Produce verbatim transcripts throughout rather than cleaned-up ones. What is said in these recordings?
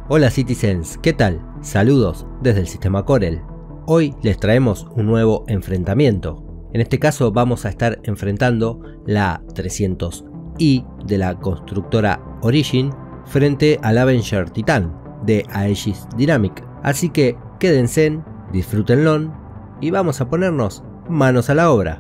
Hola Citizens, ¿qué tal? Saludos desde el sistema Corel. Hoy les traemos un nuevo enfrentamiento. En este caso vamos a estar enfrentando la trescientos i de la constructora Origin frente al Avenger Titan de Aegis Dynamic. Así que quédense, disfrútenlo y vamos a ponernos manos a la obra.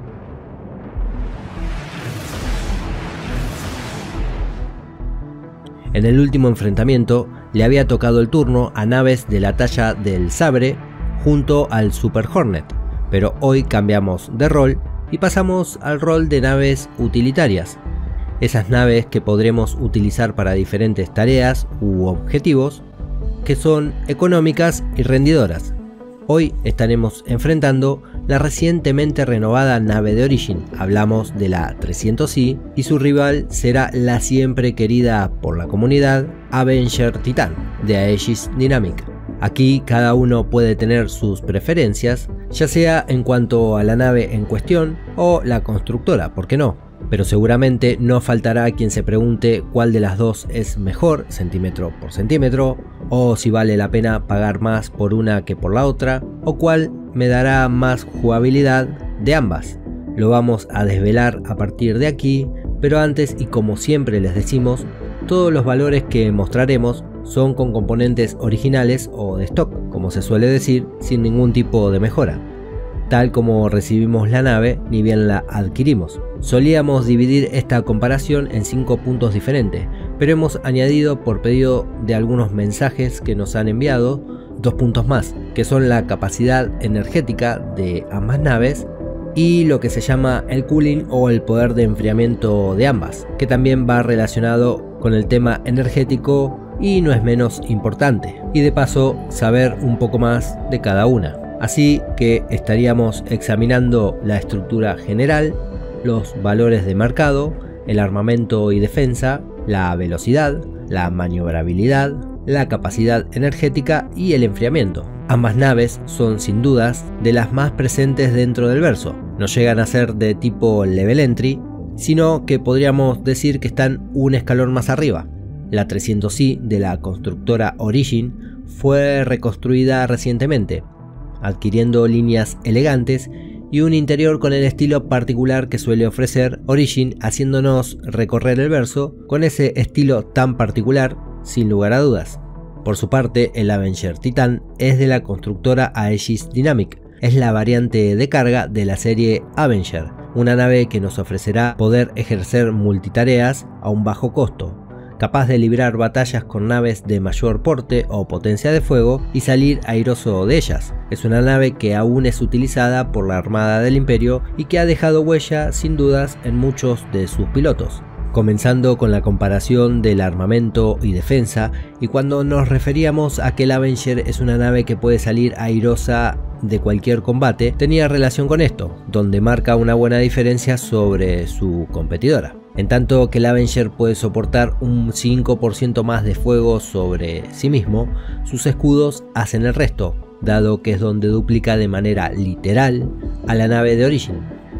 En el último enfrentamiento le había tocado el turno a naves de la talla del Sabre junto al Super Hornet, pero hoy cambiamos de rol y pasamos al rol de naves utilitarias. Esas naves que podremos utilizar para diferentes tareas u objetivos, que son económicas y rendidoras. Hoy estaremos enfrentando la recientemente renovada nave de Origin, hablamos de la trescientos i, y su rival será la siempre querida por la comunidad Avenger Titan de Aegis Dynamic. Aquí cada uno puede tener sus preferencias, ya sea en cuanto a la nave en cuestión o la constructora, ¿por qué no? Pero seguramente no faltará quien se pregunte cuál de las dos es mejor centímetro por centímetro, o si vale la pena pagar más por una que por la otra, o cuál me dará más jugabilidad de ambas. Lo vamos a desvelar a partir de aquí, pero antes, y como siempre les decimos, todos los valores que mostraremos son con componentes originales o de stock, como se suele decir, sin ningún tipo de mejora, tal como recibimos la nave ni bien la adquirimos. Solíamos dividir esta comparación en cinco puntos diferentes, pero hemos añadido por pedido de algunos mensajes que nos han enviado dos puntos más, que son la capacidad energética de ambas naves y lo que se llama el cooling o el poder de enfriamiento de ambas, que también va relacionado con el tema energético y no es menos importante, y de paso saber un poco más de cada una. Así que estaríamos examinando la estructura general, los valores de mercado, el armamento y defensa, la velocidad, la maniobrabilidad, la capacidad energética y el enfriamiento. Ambas naves son sin dudas de las más presentes dentro del verso. No llegan a ser de tipo level entry, sino que podríamos decir que están un escalón más arriba. La trescientos i de la constructora Origin fue reconstruida recientemente, adquiriendo líneas elegantes y un interior con el estilo particular que suele ofrecer Origin, haciéndonos recorrer el verso con ese estilo tan particular sin lugar a dudas. Por su parte, el Avenger Titan es de la constructora Aegis Dynamic, es la variante de carga de la serie Avenger, una nave que nos ofrecerá poder ejercer multitareas a un bajo costo, capaz de librar batallas con naves de mayor porte o potencia de fuego y salir airoso de ellas. Es una nave que aún es utilizada por la Armada del Imperio y que ha dejado huella sin dudas en muchos de sus pilotos. Comenzando con la comparación del armamento y defensa, y cuando nos referíamos a que el Avenger es una nave que puede salir airosa de cualquier combate, tenía relación con esto, donde marca una buena diferencia sobre su competidora. En tanto que el Avenger puede soportar un cinco por ciento más de fuego sobre sí mismo, sus escudos hacen el resto, dado que es donde duplica de manera literal a la nave de Origin,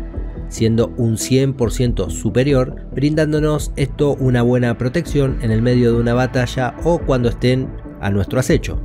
siendo un cien por ciento superior, brindándonos esto una buena protección en el medio de una batalla o cuando estén a nuestro acecho.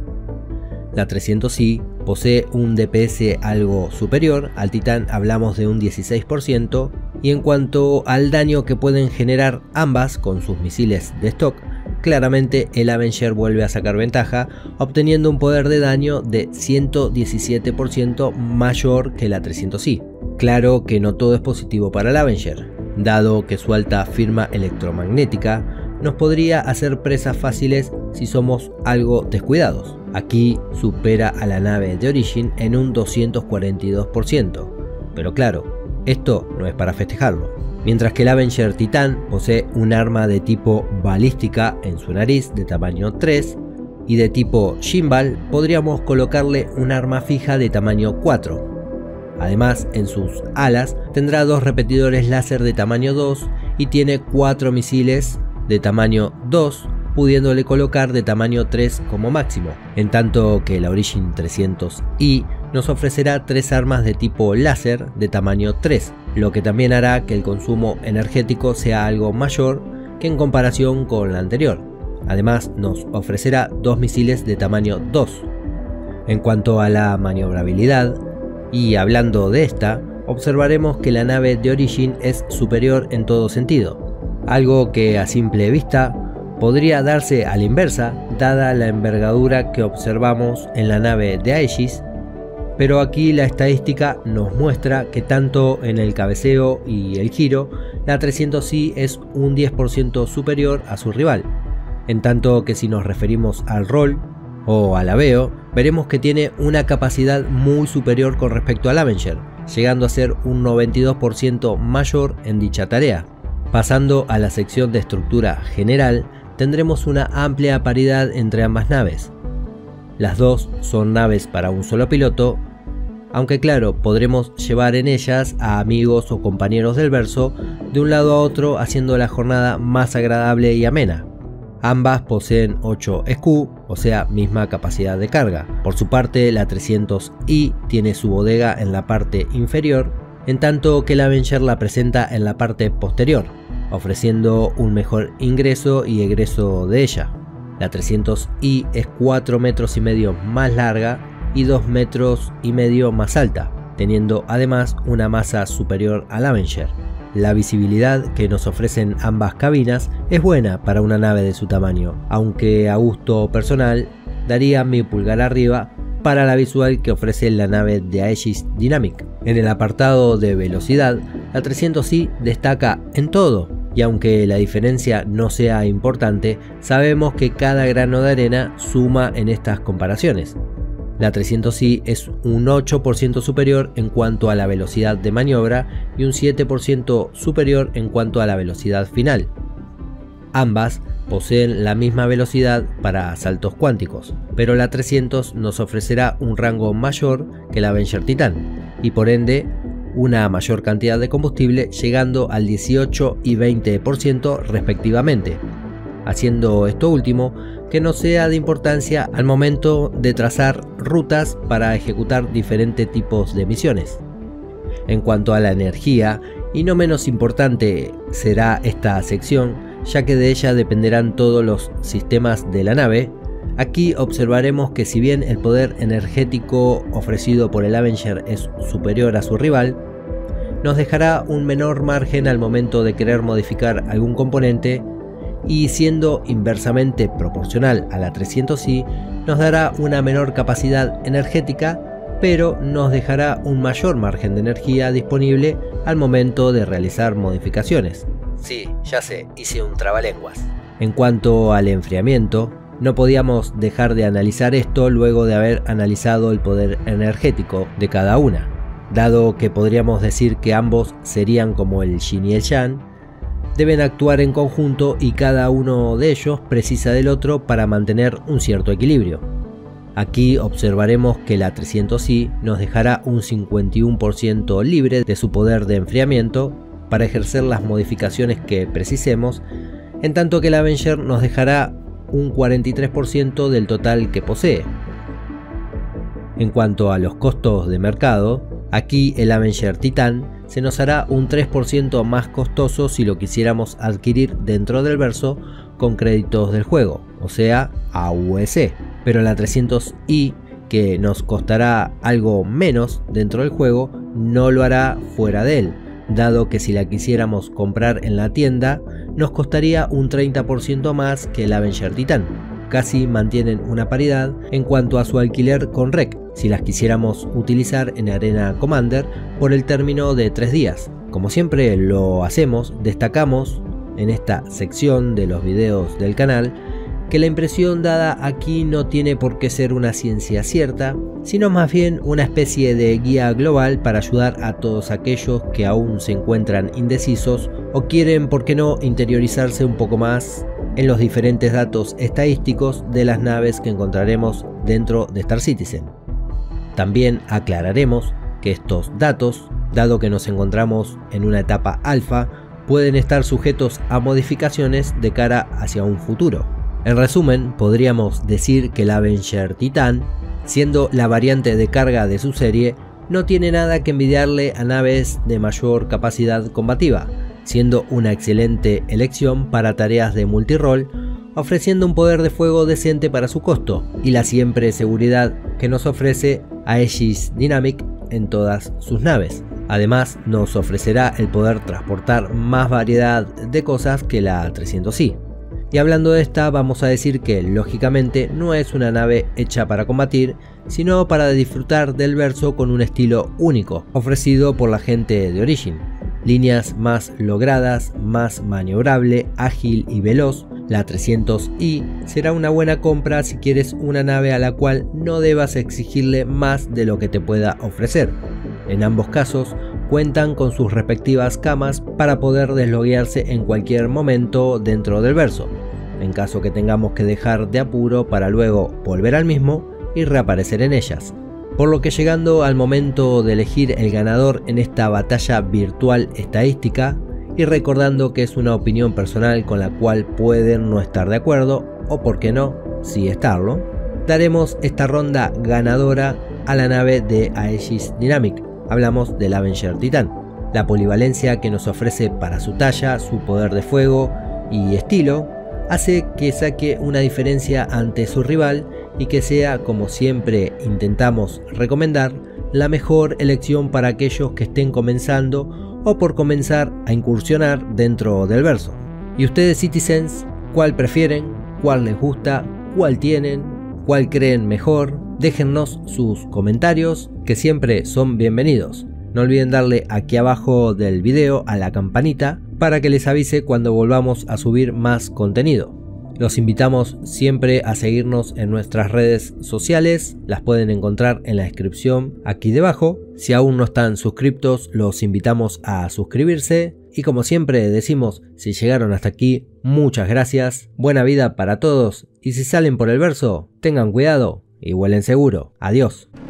La trescientos i posee un D P S algo superior, al Titan hablamos de un dieciséis por ciento, y en cuanto al daño que pueden generar ambas con sus misiles de stock, claramente el Avenger vuelve a sacar ventaja, obteniendo un poder de daño de ciento diecisiete por ciento mayor que la trescientos i. Claro que no todo es positivo para el Avenger, dado que su alta firma electromagnética nos podría hacer presas fáciles si somos algo descuidados. Aquí supera a la nave de Origin en un doscientos cuarenta y dos por ciento, pero claro, esto no es para festejarlo. Mientras que el Avenger Titan posee un arma de tipo balística en su nariz de tamaño tres y de tipo gimbal podríamos colocarle un arma fija de tamaño cuatro. Además, en sus alas tendrá dos repetidores láser de tamaño dos y tiene cuatro misiles de tamaño dos, pudiéndole colocar de tamaño tres como máximo, en tanto que la Origin trescientos i nos ofrecerá tres armas de tipo láser de tamaño tres, lo que también hará que el consumo energético sea algo mayor que en comparación con la anterior. Además nos ofrecerá dos misiles de tamaño dos. En cuanto a la maniobrabilidad, y hablando de esta, observaremos que la nave de Origin es superior en todo sentido, algo que a simple vista podría darse a la inversa, dada la envergadura que observamos en la nave de Aegis, pero aquí la estadística nos muestra que tanto en el cabeceo y el giro, la trescientos I es un diez por ciento superior a su rival, en tanto que si nos referimos al rol o al aveo, veremos que tiene una capacidad muy superior con respecto al Avenger, llegando a ser un noventa y dos por ciento mayor en dicha tarea. Pasando a la sección de estructura general, tendremos una amplia paridad entre ambas naves. Las dos son naves para un solo piloto, aunque claro, podremos llevar en ellas a amigos o compañeros del verso de un lado a otro, haciendo la jornada más agradable y amena. Ambas poseen ocho S Q, o sea, misma capacidad de carga. Por su parte, la trescientos I tiene su bodega en la parte inferior, en tanto que la Avenger la presenta en la parte posterior, ofreciendo un mejor ingreso y egreso de ella. La trescientos I es cuatro metros y medio más larga y dos metros y medio más alta, teniendo además una masa superior al Avenger. La visibilidad que nos ofrecen ambas cabinas es buena para una nave de su tamaño, aunque a gusto personal daría mi pulgar arriba para la visual que ofrece la nave de Aegis Dynamic. En el apartado de velocidad, la trescientos I destaca en todo, y aunque la diferencia no sea importante, sabemos que cada grano de arena suma en estas comparaciones. La trescientos I es un ocho por ciento superior en cuanto a la velocidad de maniobra y un siete por ciento superior en cuanto a la velocidad final. Ambas poseen la misma velocidad para saltos cuánticos, pero la trescientos nos ofrecerá un rango mayor que la Avenger Titan y por ende una mayor cantidad de combustible, llegando al dieciocho y veinte por ciento respectivamente, haciendo esto último que no sea de importancia al momento de trazar rutas para ejecutar diferentes tipos de misiones. En cuanto a la energía, y no menos importante será esta sección, ya que de ella dependerán todos los sistemas de la nave, aquí observaremos que si bien el poder energético ofrecido por el Avenger es superior a su rival, nos dejará un menor margen al momento de querer modificar algún componente, y siendo inversamente proporcional a la trescientos I, nos dará una menor capacidad energética, pero nos dejará un mayor margen de energía disponible al momento de realizar modificaciones. Sí, ya sé, hice un trabalenguas. En cuanto al enfriamiento, no podíamos dejar de analizar esto luego de haber analizado el poder energético de cada una, dado que podríamos decir que ambos serían como el yin y el yang. Deben actuar en conjunto y cada uno de ellos precisa del otro para mantener un cierto equilibrio. Aquí observaremos que la trescientos I nos dejará un cincuenta y uno por ciento libre de su poder de enfriamiento para ejercer las modificaciones que precisemos, en tanto que la Avenger nos dejará un cuarenta y tres por ciento del total que posee. En cuanto a los costos de mercado, aquí el Avenger Titan se nos hará un tres por ciento más costoso si lo quisiéramos adquirir dentro del verso con créditos del juego, o sea A U E C, pero la trescientos I, que nos costará algo menos dentro del juego, no lo hará fuera de él, dado que si la quisiéramos comprar en la tienda nos costaría un treinta por ciento más que el Avenger Titan. Casi mantienen una paridad en cuanto a su alquiler con R E C, si las quisiéramos utilizar en Arena Commander por el término de tres días. Como siempre lo hacemos, destacamos en esta sección de los videos del canal que la impresión dada aquí no tiene por qué ser una ciencia cierta, sino más bien una especie de guía global para ayudar a todos aquellos que aún se encuentran indecisos o quieren, por qué no, interiorizarse un poco más en los diferentes datos estadísticos de las naves que encontraremos dentro de Star Citizen. También aclararemos que estos datos, dado que nos encontramos en una etapa alfa, pueden estar sujetos a modificaciones de cara hacia un futuro. En resumen, podríamos decir que el Avenger Titan, siendo la variante de carga de su serie, no tiene nada que envidiarle a naves de mayor capacidad combativa, siendo una excelente elección para tareas de multirol ofreciendo un poder de fuego decente para su costo y la siempre seguridad que nos ofrece Aegis Dynamic en todas sus naves. Además, nos ofrecerá el poder transportar más variedad de cosas que la trescientos i. Y hablando de esta, vamos a decir que lógicamente no es una nave hecha para combatir, sino para disfrutar del verso con un estilo único, ofrecido por la gente de Origin. Líneas más logradas, más maniobrable, ágil y veloz, la trescientos i será una buena compra si quieres una nave a la cual no debas exigirle más de lo que te pueda ofrecer. En ambos casos, cuentan con sus respectivas camas para poder desloguearse en cualquier momento dentro del verso, en caso que tengamos que dejar de apuro para luego volver al mismo y reaparecer en ellas. Por lo que llegando al momento de elegir el ganador en esta batalla virtual estadística, y recordando que es una opinión personal con la cual pueden no estar de acuerdo, o por qué no, sí estarlo, daremos esta ronda ganadora a la nave de Aegis Dynamic. Hablamos del Avenger Titan. La polivalencia que nos ofrece para su talla, su poder de fuego y estilo hace que saque una diferencia ante su rival y que sea, como siempre intentamos recomendar, la mejor elección para aquellos que estén comenzando o por comenzar a incursionar dentro del verso. ¿Y ustedes, Citizens, cuál prefieren? ¿Cuál les gusta? ¿Cuál tienen? ¿Cuál creen mejor? Déjennos sus comentarios, que siempre son bienvenidos. No olviden darle aquí abajo del video a la campanita para que les avise cuando volvamos a subir más contenido. Los invitamos siempre a seguirnos en nuestras redes sociales, las pueden encontrar en la descripción aquí debajo. Si aún no están suscriptos, los invitamos a suscribirse. Y como siempre decimos, si llegaron hasta aquí, muchas gracias, buena vida para todos y si salen por el verso, tengan cuidado y vuelen seguro. Adiós.